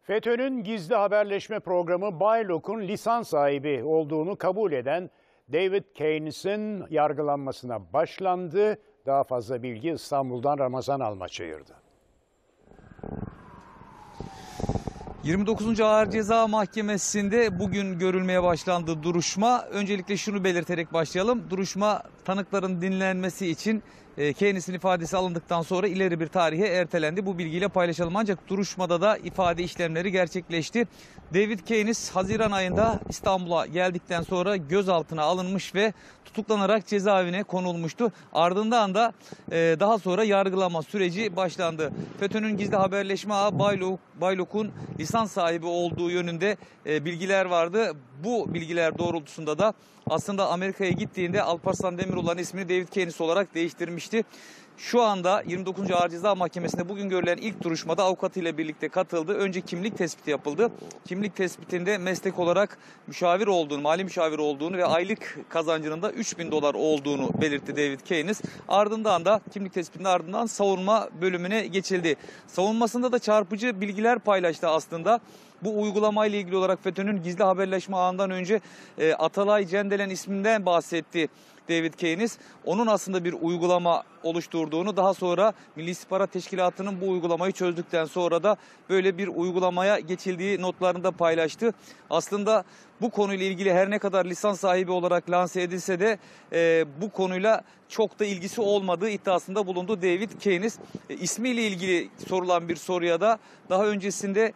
FETÖ'nün gizli haberleşme programı Baylok'un lisans sahibi olduğunu kabul eden David Keynes'in yargılanmasına başlandı. Daha fazla bilgi İstanbul'dan Ramazan Alma çayırdı. 29. Ağır Ceza Mahkemesi'nde bugün görülmeye başlandı duruşma. Öncelikle şunu belirterek başlayalım. Duruşma tanıkların dinlenmesi için Keynes'in ifadesi alındıktan sonra ileri bir tarihe ertelendi. Bu bilgiyle paylaşalım. Ancak duruşmada da ifade işlemleri gerçekleşti. David Keynes Haziran ayında İstanbul'a geldikten sonra gözaltına alınmış ve tutuklanarak cezaevine konulmuştu. Ardından da daha sonra yargılama süreci başlandı. FETÖ'nün gizli haberleşme ağı Baylok'un lisans sahibi olduğu yönünde bilgiler vardı. Bu bilgiler doğrultusunda da aslında Amerika'ya gittiğinde Alparslan Demiroğlu'nun ismini David Keynes olarak değiştirmişti. Şu anda 29. Ağır Ceza Mahkemesi'nde bugün görülen ilk duruşmada avukatıyla birlikte katıldı. Önce kimlik tespiti yapıldı. Kimlik tespitinde meslek olarak müşavir olduğunu, mali müşavir olduğunu ve aylık kazancının da 3.000 dolar olduğunu belirtti David Keynes. Ardından da kimlik tespitinin ardından savunma bölümüne geçildi. Savunmasında da çarpıcı bilgiler paylaştı aslında. Bu uygulamayla ilgili olarak FETÖ'nün gizli haberleşme ağından önce Atalay Cendelen isminden bahsetti David Keynes. Onun aslında bir uygulama oluşturduğunu, daha sonra Milli İstihbarat Teşkilatı'nın bu uygulamayı çözdükten sonra da böyle bir uygulamaya geçildiği notlarında paylaştı. Aslında bu konuyla ilgili her ne kadar lisans sahibi olarak lanse edilse de bu konuyla çok da ilgisi olmadığı iddiasında bulundu David Keynes. İsmiyle ilgili sorulan bir soruya da daha öncesinde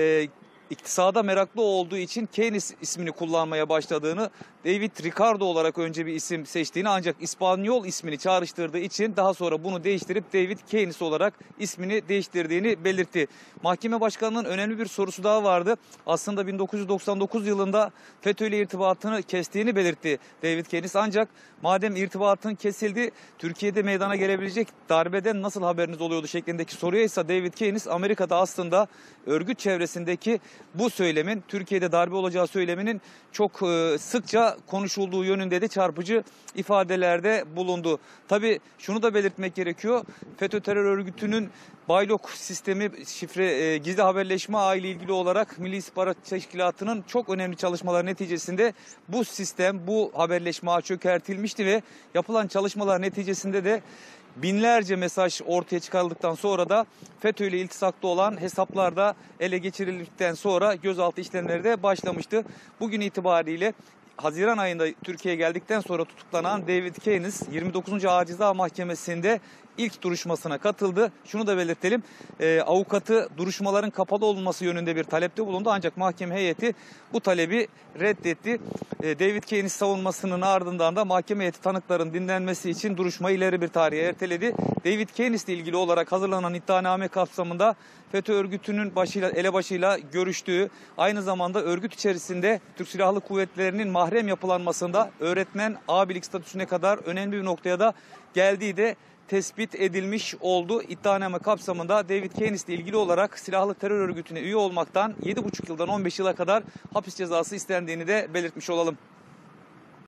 İktisada meraklı olduğu için Keynes ismini kullanmaya başladığını, David Ricardo olarak önce bir isim seçtiğini ancak İspanyol ismini çağrıştırdığı için daha sonra bunu değiştirip David Keynes olarak ismini değiştirdiğini belirtti. Mahkeme başkanının önemli bir sorusu daha vardı. Aslında 1999 yılında FETÖ ile irtibatını kestiğini belirtti David Keynes. Ancak madem irtibatın kesildi, Türkiye'de meydana gelebilecek darbeden nasıl haberiniz oluyordu şeklindeki soruya ise David Keynes Amerika'da aslında örgüt çevresindeki bu söylemin, Türkiye'de darbe olacağı söyleminin çok sıkça konuşulduğu yönünde de çarpıcı ifadelerde bulundu. Tabii şunu da belirtmek gerekiyor. FETÖ terör örgütünün Baylok sistemi, şifre, gizli haberleşme ağı ile ilgili olarak Milli İstihbarat Teşkilatı'nın çok önemli çalışmalar neticesinde bu sistem, bu haberleşme ağı çökertilmişti ve yapılan çalışmalar neticesinde de binlerce mesaj ortaya çıkarıldıktan sonra da FETÖ ile iltisaklı olan hesaplarda ele geçirildikten sonra gözaltı işlemleri de başlamıştı. Bugün itibariyle Haziran ayında Türkiye'ye geldikten sonra tutuklanan David Keynes 29. Ağır Ceza Mahkemesi'nde ilk duruşmasına katıldı. Şunu da belirtelim. Avukatı duruşmaların kapalı olması yönünde bir talepte bulundu. Ancak mahkeme heyeti bu talebi reddetti. David Keynes savunmasının ardından da mahkeme heyeti tanıkların dinlenmesi için duruşmayı ileri bir tarihe erteledi. David Keynes ile ilgili olarak hazırlanan iddianame kapsamında FETÖ örgütünün elebaşıyla görüştüğü, aynı zamanda örgüt içerisinde Türk Silahlı Kuvvetleri'nin mahrem yapılanmasında öğretmen abilik statüsüne kadar önemli bir noktaya da geldiği de tespit edilmiş oldu. İddianame kapsamında David Keynes ile ilgili olarak silahlı terör örgütüne üye olmaktan 7,5 yıldan 15 yıla kadar hapis cezası istendiğini de belirtmiş olalım.